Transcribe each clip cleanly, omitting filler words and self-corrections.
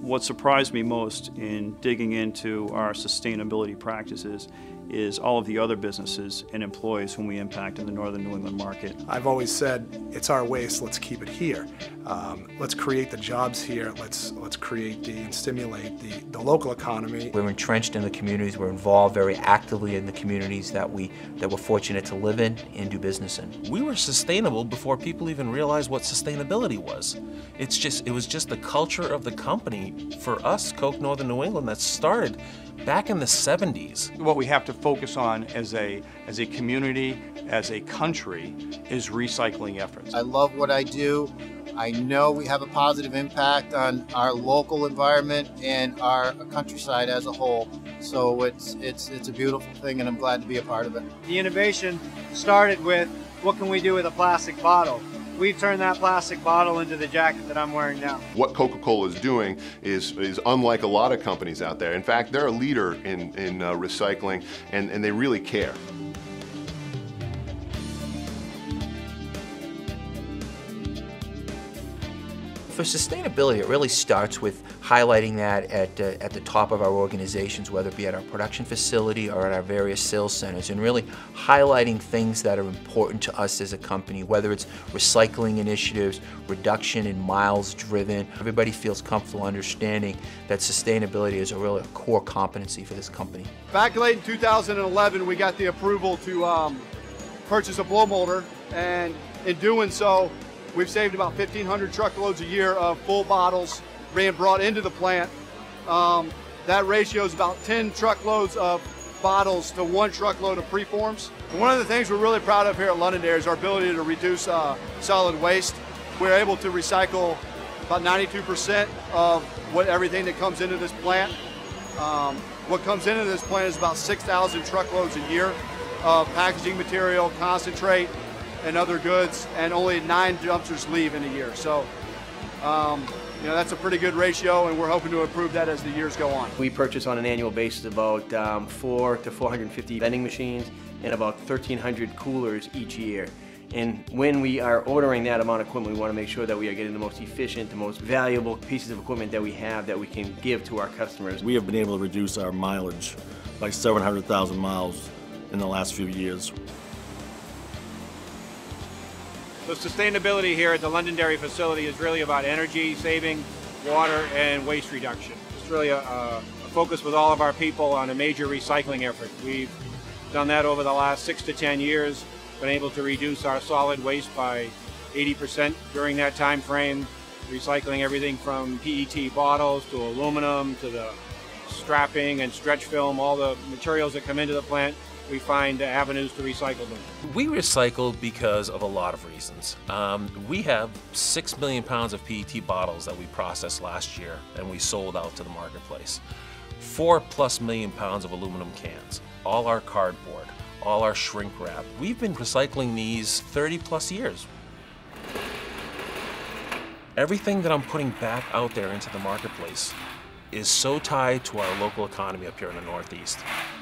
What surprised me most in digging into our sustainability practices is all of the other businesses and employees whom we impact in the northern New England market. I've always said, it's our waste, let's keep it here. Let's create the jobs here, let's create and stimulate the local economy. We're entrenched in the communities, we're involved very actively in the communities that we're fortunate to live in and do business in. We were sustainable before people even realized what sustainability was. It was just the culture of the company for us, Coke Northern New England, that started back in the 70s. What we have to focus on as a community, as a country, is recycling efforts. I love what I do. I know we have a positive impact on our local environment and our countryside as a whole. So it's a beautiful thing, and I'm glad to be a part of it. The innovation started with, what can we do with a plastic bottle? We've turned that plastic bottle into the jacket that I'm wearing now. What Coca-Cola is doing is unlike a lot of companies out there. In fact, they're a leader in recycling, and they really care. For sustainability, it really starts with highlighting that at the top of our organizations, whether it be at our production facility or at our various sales centers, and really highlighting things that are important to us as a company, whether it's recycling initiatives, reduction in miles driven. Everybody feels comfortable understanding that sustainability is a core competency for this company. Back late in 2011, we got the approval to purchase a blow molder, and in doing so, we've saved about 1,500 truckloads a year of full bottles being brought into the plant. That ratio is about 10 truckloads of bottles to 1 truckload of preforms. And one of the things we're really proud of here at Londonderry is our ability to reduce solid waste. We're able to recycle about 92% of everything that comes into this plant. What comes into this plant is about 6,000 truckloads a year of packaging material, concentrate, and other goods, and only 9 dumpsters leave in a year. So, that's a pretty good ratio, and we're hoping to improve that as the years go on. We purchase on an annual basis about 400 to 450 vending machines and about 1,300 coolers each year. And when we are ordering that amount of equipment, we want to make sure that we are getting the most efficient, the most valuable pieces of equipment that we have that we can give to our customers. We have been able to reduce our mileage by 700,000 miles in the last few years. So sustainability here at the Londonderry facility is really about energy saving, water, and waste reduction. It's really a focus with all of our people on a major recycling effort. We've done that over the last 6 to 10 years, been able to reduce our solid waste by 80% during that time frame, recycling everything from PET bottles to aluminum to the strapping and stretch film, all the materials that come into the plant. We find avenues to recycle them. We recycle because of a lot of reasons. We have 6 million pounds of PET bottles that we processed last year and we sold out to the marketplace. 4+ million pounds of aluminum cans, all our cardboard, all our shrink wrap. We've been recycling these 30+ years. Everything that I'm putting back out there into the marketplace is so tied to our local economy up here in the Northeast.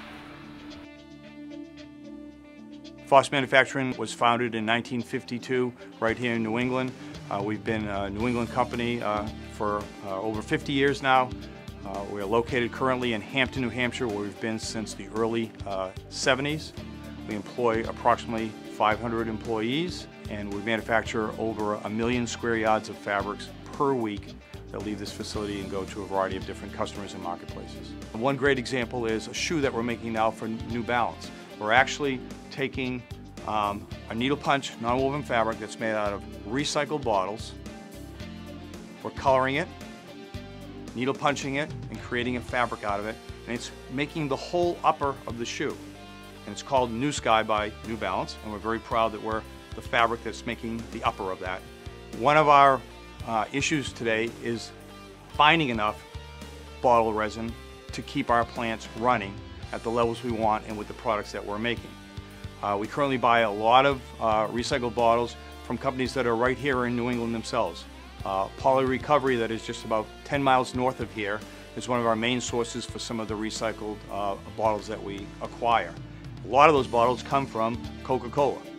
Foss Manufacturing was founded in 1952 right here in New England. We've been a New England company for over 50 years now. We are located currently in Hampton, New Hampshire, where we've been since the early 70s. We employ approximately 500 employees, and we manufacture over 1 million square yards of fabrics per week that leave this facility and go to a variety of different customers and marketplaces. One great example is a shoe that we're making now for New Balance. We're actually taking a needle punch nonwoven fabric that's made out of recycled bottles. We're coloring it, needle punching it, and creating a fabric out of it. And it's making the whole upper of the shoe. And it's called New Sky by New Balance. And we're very proud that we're the fabric that's making the upper of that. One of our issues today is finding enough bottle resin to keep our plants running at the levels we want and with the products that we're making. We currently buy a lot of recycled bottles from companies that are right here in New England themselves. Poly Recovery, that is just about 10 miles north of here, is one of our main sources for some of the recycled bottles that we acquire. A lot of those bottles come from Coca-Cola.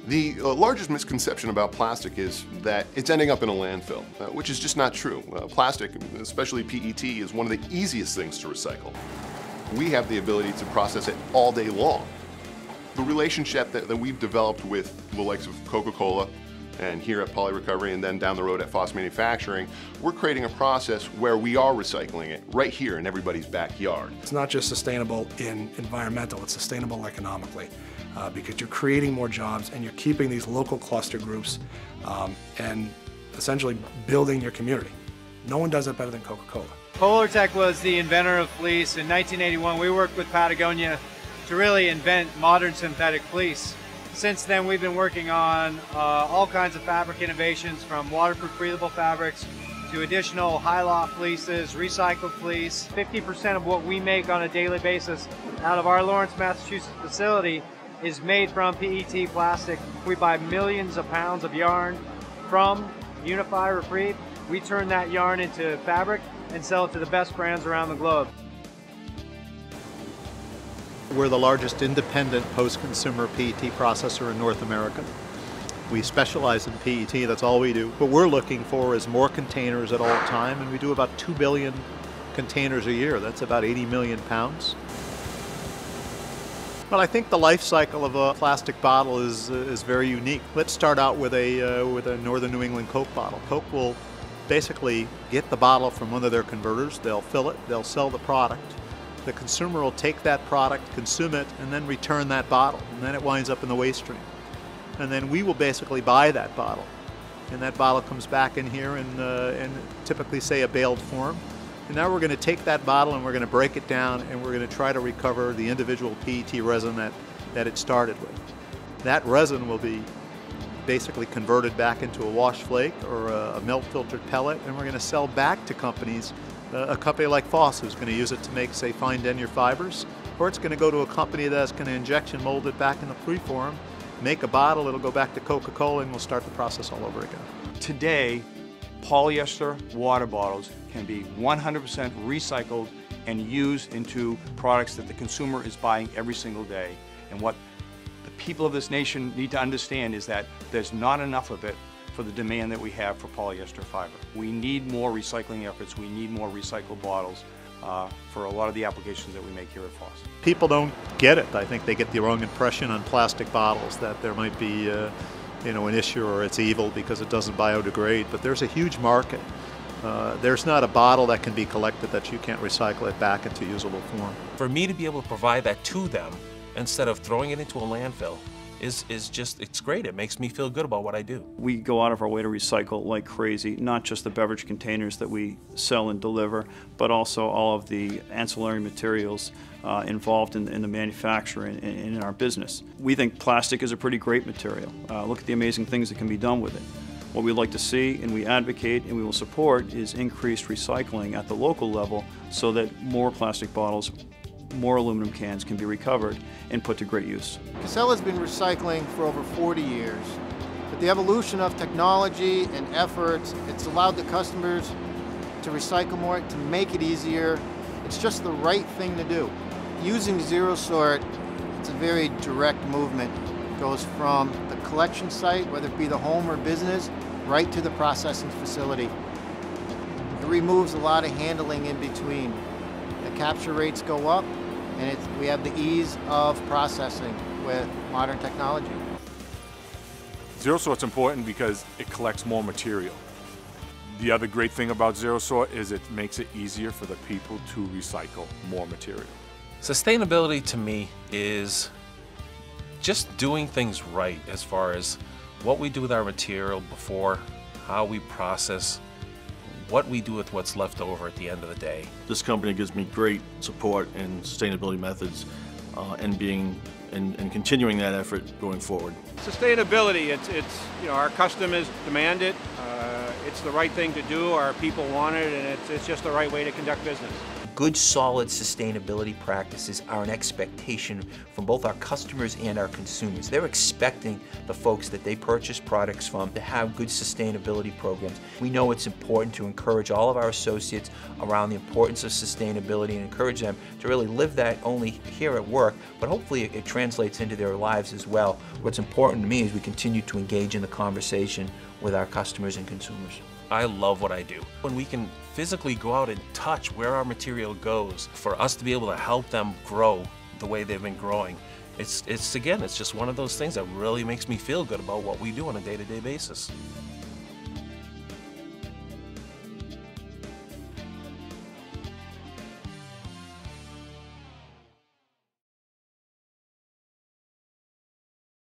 The largest misconception about plastic is that it's ending up in a landfill, which is just not true. Plastic, especially PET, is one of the easiest things to recycle. We have the ability to process it all day long. The relationship that we've developed with the likes of Coca-Cola and here at Poly Recovery and then down the road at Foss Manufacturing, we're creating a process where we are recycling it right here in everybody's backyard. It's not just sustainable in environmental, it's sustainable economically because you're creating more jobs and you're keeping these local cluster groups and essentially building your community. No one does it better than Coca-Cola. Polartec was the inventor of fleece. In 1981, we worked with Patagonia to really invent modern synthetic fleece. Since then, we've been working on all kinds of fabric innovations, from waterproof breathable fabrics to additional high-loft fleeces, recycled fleece. 50% of what we make on a daily basis out of our Lawrence, Massachusetts facility is made from PET plastic. We buy millions of pounds of yarn from Unify Reprieve. We turn that yarn into fabric and sell it to the best brands around the globe. We're the largest independent post-consumer PET processor in North America. We specialize in PET, that's all we do. What we're looking for is more containers at all time, and we do about 2 billion containers a year. That's about 80 million pounds. Well, I think the life cycle of a plastic bottle is very unique. Let's start out with a Northern New England Coke bottle. Coke will basically get the bottle from one of their converters, they'll fill it, they'll sell the product. The consumer will take that product, consume it, and then return that bottle, and then it winds up in the waste stream. And then we will basically buy that bottle, and that bottle comes back in here in typically, say, a baled form. And now we're going to take that bottle and we're going to break it down and we're going to try to recover the individual PET resin that it started with. That resin will be basically converted back into a wash flake or a melt filtered pellet, and we're going to sell back to companies. A company like Foss who's going to use it to make, say, fine denier fibers, or it's going to go to a company that's going to injection mold it back in the preform, make a bottle, it'll go back to Coca-Cola, and we'll start the process all over again. Today, polyester water bottles can be 100% recycled and used into products that the consumer is buying every single day. And what the people of this nation need to understand is that there's not enough of it for the demand that we have for polyester fiber. We need more recycling efforts, we need more recycled bottles for a lot of the applications that we make here at Foss. People don't get it. I think they get the wrong impression on plastic bottles, that there might be an issue or it's evil because it doesn't biodegrade, but there's a huge market. There's not a bottle that can be collected that you can't recycle it back into usable form. For me to be able to provide that to them instead of throwing it into a landfill is just, it's great. It makes me feel good about what I do. We go out of our way to recycle like crazy, not just the beverage containers that we sell and deliver, but also all of the ancillary materials involved in the manufacturing and in our business. We think plastic is a pretty great material. Look at the amazing things that can be done with it. What we'd like to see, and we advocate and we will support, is increased recycling at the local level so that more plastic bottles, more aluminum cans can be recovered and put to great use. Casella's been recycling for over 40 years, but the evolution of technology and efforts, it's allowed the customers to recycle more, to make it easier. It's just the right thing to do. Using Zero Sort, it's a very direct movement. It goes from the collection site, whether it be the home or business, right to the processing facility. It removes a lot of handling in between. The capture rates go up, and we have the ease of processing with modern technology. Zero Sort's important because it collects more material. The other great thing about Zero Sort is it makes it easier for the people to recycle more material. Sustainability to me is just doing things right as far as what we do with our material before, how we process, what we do with what's left over at the end of the day. This company gives me great support in sustainability methods and continuing that effort going forward. Sustainability, it's our customers demand it. It's the right thing to do. Our people want it, and it's just the right way to conduct business. Good, solid sustainability practices are an expectation from both our customers and our consumers. They're expecting the folks that they purchase products from to have good sustainability programs. We know it's important to encourage all of our associates around the importance of sustainability and encourage them to really live that only here at work, but hopefully it translates into their lives as well, What's important to me is we continue to engage in the conversation with our customers and consumers. I love what I do. When we can physically go out and touch where our material goes, for us to be able to help them grow the way they've been growing, it's just one of those things that really makes me feel good about what we do on a day-to-day basis.